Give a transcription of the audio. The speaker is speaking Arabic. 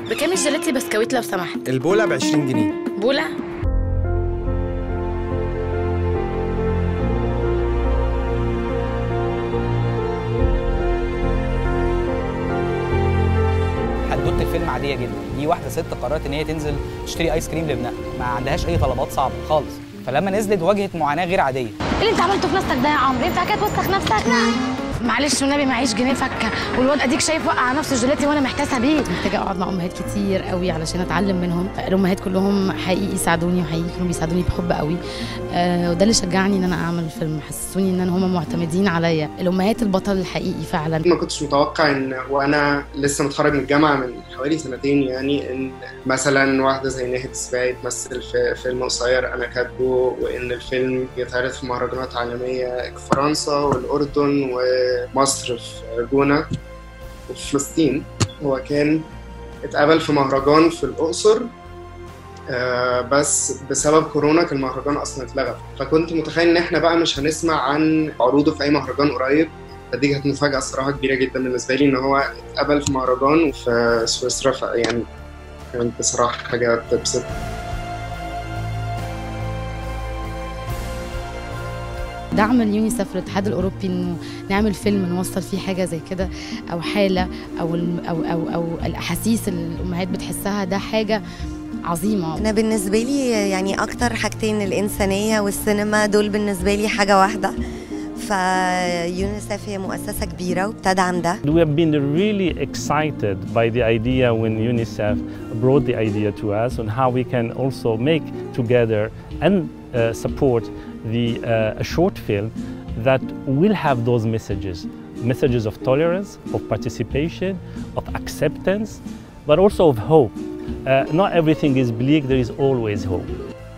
بكام الجيلاتي بسكويت لو سمحت؟ البولة ب20 جنيه. بولة؟ حدوته الفيلم عاديه جدا، دي واحده ست قررت ان هي تنزل تشتري ايس كريم لابنها، ما عندهاش اي طلبات صعبه خالص، فلما نزلت واجهت معاناه غير عاديه. ايه اللي انت عملته في نفسك ده يا عمرو؟ ينفع كده توسخ نفسك؟ معلش والنبي معيش جنيه فكه، والواد اديك شايف وقع نفسه الجيلاتي وانا محتاسه بيه. محتاجه اقعد مع امهات كتير قوي علشان اتعلم منهم. الامهات كلهم حقيقي ساعدوني وحقيقي كانوا بيساعدوني بحب قوي، وده اللي شجعني ان انا اعمل فيلم. حسسوني ان هم معتمدين عليا، الامهات البطل الحقيقي فعلا. ما كنتش متوقع ان وانا لسه متخرج من الجامعه من حوالي سنتين يعني ان مثلا واحده زي ناهد السباعي تمثل في فيلم قصير انا كاتبه، وان الفيلم يتعرض في مهرجانات عالميه في فرنسا والاردن ومصر في جونة وفي فلسطين. هو كان اتقابل في مهرجان في الأقصر، بس بسبب كورونا كان المهرجان أصلا اتلغى، فكنت متخيل إن إحنا بقى مش هنسمع عن عروضه في أي مهرجان قريب. فدي كانت مفاجأة الصراحة كبيرة جدا بالنسبة لي إن هو اتقابل في مهرجان في سويسرا، يعني كانت بصراحة حاجة تبسط. دعم اليونيسف للاتحاد الاوروبي انه نعمل فيلم نوصل فيه حاجه زي كده او حاله او الاحاسيس اللي الامهات بتحسها، ده حاجه عظيمه. انا بالنسبه لي يعني اكتر حاجتين، الانسانيه والسينما، دول بالنسبه لي حاجه واحده. فيونيسف هي مؤسسه كبيره وبتدعم ده. We have been really excited by the idea when UNICEF brought the idea to us on how we can also make together and support a short film that will have those messages of tolerance, of participation, of acceptance, but also of hope. Not everything is bleak, there is always hope.